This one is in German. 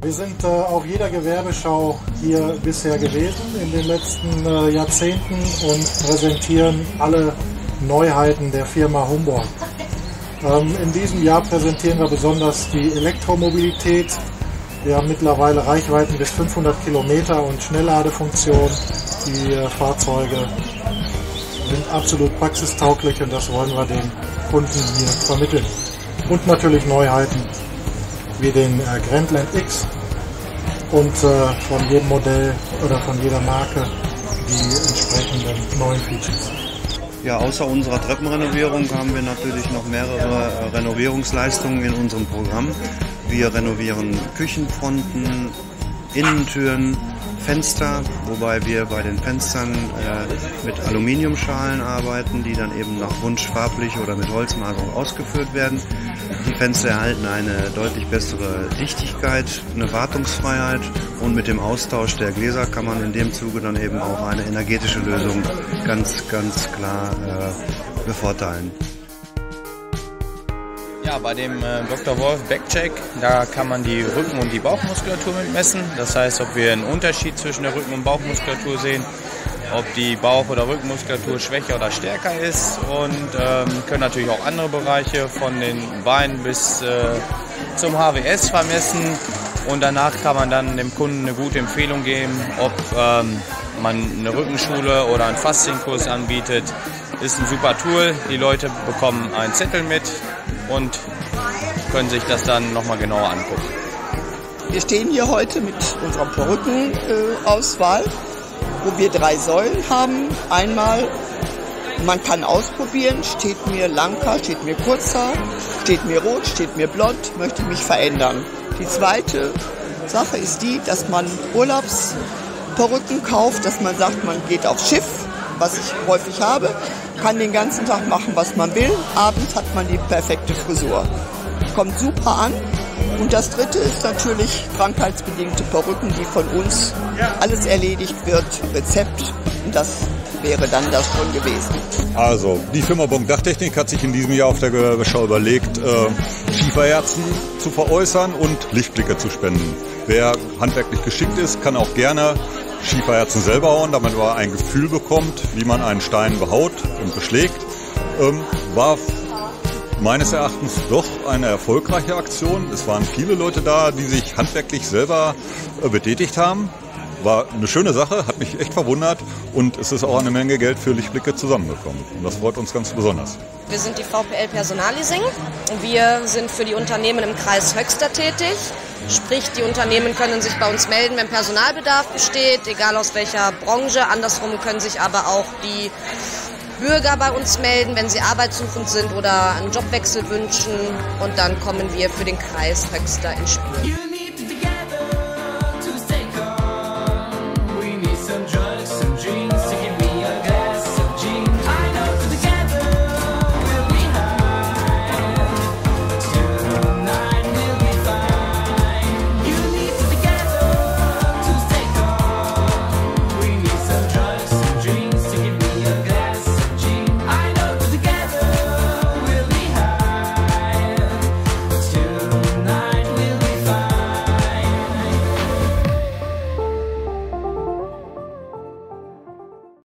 Wir sind auf jeder Gewerbeschau hier bisher gewesen in den letzten Jahrzehnten und präsentieren alle Neuheiten der Firma Humboldt. In diesem Jahr präsentieren wir besonders die Elektromobilität. Wir haben mittlerweile Reichweiten bis 500 Kilometer und Schnellladefunktion. Die Fahrzeuge sind absolut praxistauglich und das wollen wir den Kunden hier vermitteln. Und natürlich Neuheiten wie den Grandland X und von jedem Modell oder von jeder Marke die entsprechenden neuen Features. Ja, außer unserer Treppenrenovierung haben wir natürlich noch mehrere Renovierungsleistungen in unserem Programm. Wir renovieren Küchenfronten, Innentüren, Fenster, wobei wir bei den Fenstern mit Aluminiumschalen arbeiten, die dann eben nach Wunsch farblich oder mit Holzmaserung ausgeführt werden. Die Fenster erhalten eine deutlich bessere Dichtigkeit, eine Wartungsfreiheit und mit dem Austausch der Gläser kann man in dem Zuge dann eben auch eine energetische Lösung ganz klar bevorteilen. Ja, bei dem Dr. Wolf Backcheck, da kann man die Rücken- und die Bauchmuskulatur mitmessen. Das heißt, ob wir einen Unterschied zwischen der Rücken- und Bauchmuskulatur sehen, ob die Bauch- oder Rückenmuskulatur schwächer oder stärker ist und können natürlich auch andere Bereiche von den Beinen bis zum HWS vermessen. Und danach kann man dann dem Kunden eine gute Empfehlung geben, ob man eine Rückenschule oder einen Faszienkurs anbietet. Ist ein super Tool. Die Leute bekommen einen Zettel mit und können sich das dann nochmal genauer angucken. Wir stehen hier heute mit unserer Perückenauswahl, wo wir 3 Säulen haben. Einmal, man kann ausprobieren, steht mir Langhaar, steht mir Kurzhaar, steht mir rot, steht mir blond, möchte mich verändern. Die zweite Sache ist die, dass man Urlaubsperücken kauft, dass man sagt, man geht aufs Schiff, was ich häufig habe, kann den ganzen Tag machen, was man will. Abends hat man die perfekte Frisur. Kommt super an. Und das dritte ist natürlich krankheitsbedingte Perücken, die von uns alles erledigt wird, Rezept. Und das wäre dann das schon gewesen. Also, die Firma Bonk Dachtechnik hat sich in diesem Jahr auf der Gewerbeschau überlegt, Schieferherzen zu veräußern und Lichtblicke zu spenden. Wer handwerklich geschickt ist, kann auch gerne Schieferherzen selber hauen, damit man ein Gefühl bekommt, wie man einen Stein behaut und beschlägt. War meines Erachtens doch eine erfolgreiche Aktion. Es waren viele Leute da, die sich handwerklich selber betätigt haben. War eine schöne Sache, hat mich echt verwundert und es ist auch eine Menge Geld für Lichtblicke zusammengekommen. Und das freut uns ganz besonders. Wir sind die VPL Personalleasing. Wir sind für die Unternehmen im Kreis Höxter tätig. Sprich, die Unternehmen können sich bei uns melden, wenn Personalbedarf besteht, egal aus welcher Branche. Andersrum können sich aber auch die Bürger bei uns melden, wenn sie arbeitssuchend sind oder einen Jobwechsel wünschen. Und dann kommen wir für den Kreis Höxter ins Spiel.